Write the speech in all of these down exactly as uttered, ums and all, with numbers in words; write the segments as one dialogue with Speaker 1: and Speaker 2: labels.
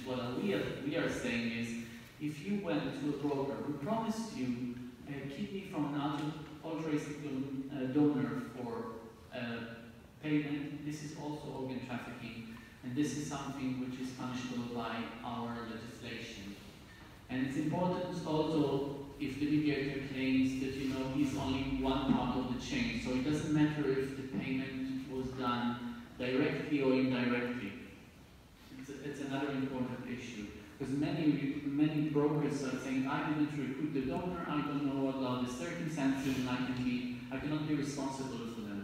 Speaker 1: what we are, we are saying is, if you went to a broker who promised you a kidney from an altruistic uh, donor for uh, payment, this is also organ trafficking, and this is something which is punishable by our legislation. And it's important also, if the mediator claims that, you know, he's only one part of the chain, so it doesn't matter if the payment was done directly or indirectly. It's, it's another important issue. Because many, many brokers are saying, I didn't recruit the donor, I don't know what are the circumstances, and I, can be, I cannot be responsible for them.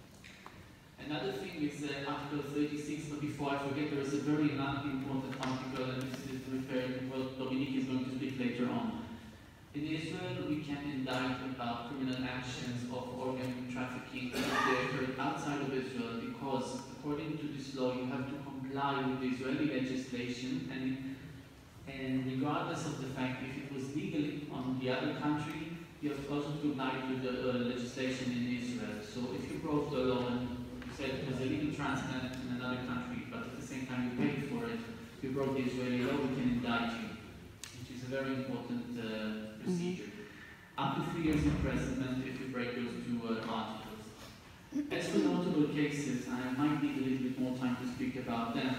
Speaker 1: Another thing is uh, Article thirty-six, but before I forget, there is a very important article, and this is referred to what Dominique is going to speak later on. In Israel, we can indict about criminal actions of organ trafficking if they occurred outside of Israel, because according to this law, you have to comply with the Israeli legislation, and And regardless of the fact if it was legal on the other country, you have also to comply with the uh, legislation in Israel. So if you broke the law and you said it was a legal transplant in another country, but at the same time you paid for it, you broke the Israeli law, we can indict you, which is a very important uh, procedure. Mm-hmm. Up to three years imprisonment if you break those two uh, articles. As for notable cases, I might need a little bit more time to speak about them.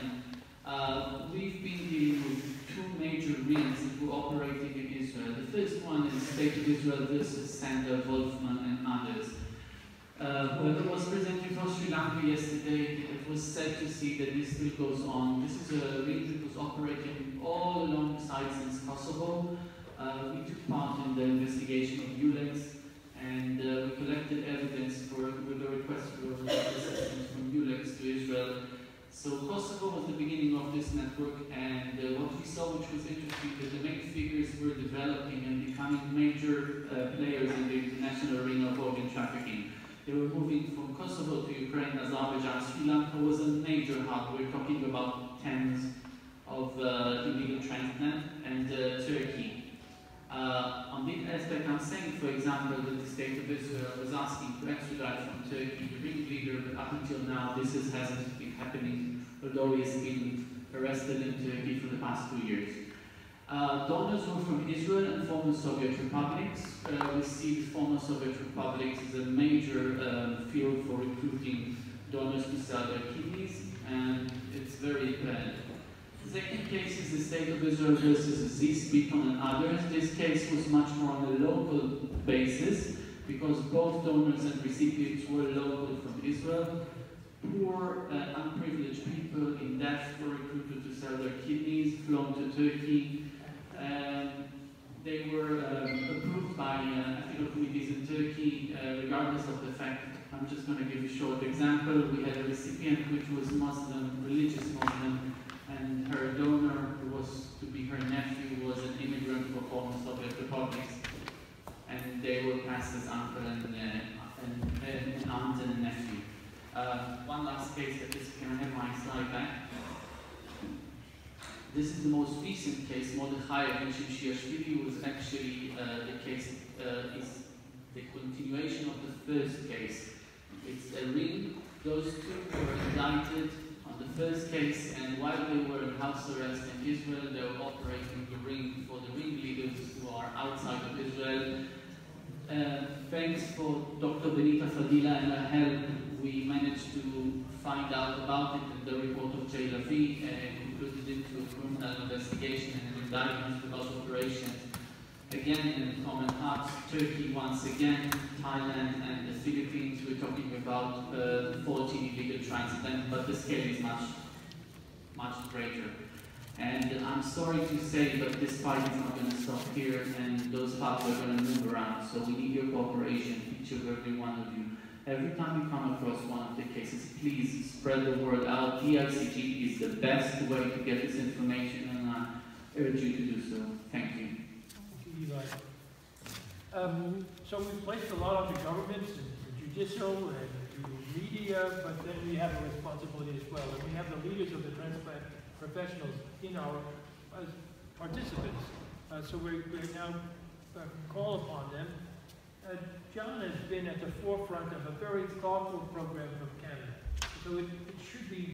Speaker 1: Uh, we've been dealing with two major rings that were operating in Israel. The first one is State of Israel versus Sander, Wolfman, and others. Uh, whoever was presenting for Sri Lanka yesterday, it was sad to see that this still goes on. This is a ring that was operating all along the side since Kosovo. Uh, we took part in the investigation of ULEX, and uh, we collected evidence for, with a request for assistance from ULEX to Israel. So Kosovo was the beginning of this network, and uh, what we saw, which was interesting, that the main figures were developing and becoming major uh, players in the international arena of organ trafficking. They were moving from Kosovo to Ukraine, Azerbaijan. Sri Lanka was a major hub. We're talking about tens of uh, illegal transplant, and uh, Turkey. Uh, on this aspect, I'm saying, for example, that the State of Israel was asking to extradite from Turkey the ring leader, but up until now, this is, hasn't been happening, although he has been arrested in Turkey for the past two years. Uh, donors were from Israel and former Soviet republics. Uh, we see the former Soviet republics as a major uh, field for recruiting donors to sell their kidneys, and it's very bad. The second case is the State of Israel versus Ziz, Beacon, and others. This case was much more on a local basis, because both donors and recipients were local from Israel. Poor, uh, unprivileged people in debt were recruited to sell their kidneys, flown to Turkey. Um, they were um, approved by uh, ethical committees in Turkey, uh, regardless of the fact. I'm just going to give a short example. We had a recipient which was Muslim, religious Muslim, and her donor, who was to be her nephew, was an immigrant from former Soviet republics, and they were passed as uncle and, uh, and, and aunt and nephew. Uh, one last case, that is, can I have my slide back? This is the most recent case. Mordechai Shimshiashvili was actually uh, the case, uh, is the continuation of the first case. It's a ring. Those two were indicted on the first case, and while they were in house arrest in Israel, they were operating the ring for the ringleaders who are outside of Israel. Uh, thanks for Doctor Benita Fadila and her help, we managed to find out about it in the report of J. Lavi and included it into a criminal investigation and an indictment for those operations. Again, in common hearts, Turkey once again, Thailand and the Philippines. We're talking about uh, fourteen illegal transplants, but the scale is much, much greater. And I'm sorry to say, but this fight is not going to stop here, and those paths are going to move around. So we need your cooperation, each of every one of you. Every time you come across one of the cases, please spread the word out. D I C G is the best way to get this information, and I urge you to do so. Thank you.
Speaker 2: Thank you, Eli. Um, so we've placed a lot on the government, and the judicial, and the media, but then we have a responsibility as well. And we have the leaders of the transplant professionals in our as participants. Uh, so we're, we're now uh, call upon them. Uh, John has been at the forefront of a very thoughtful program from Canada. So it, it should be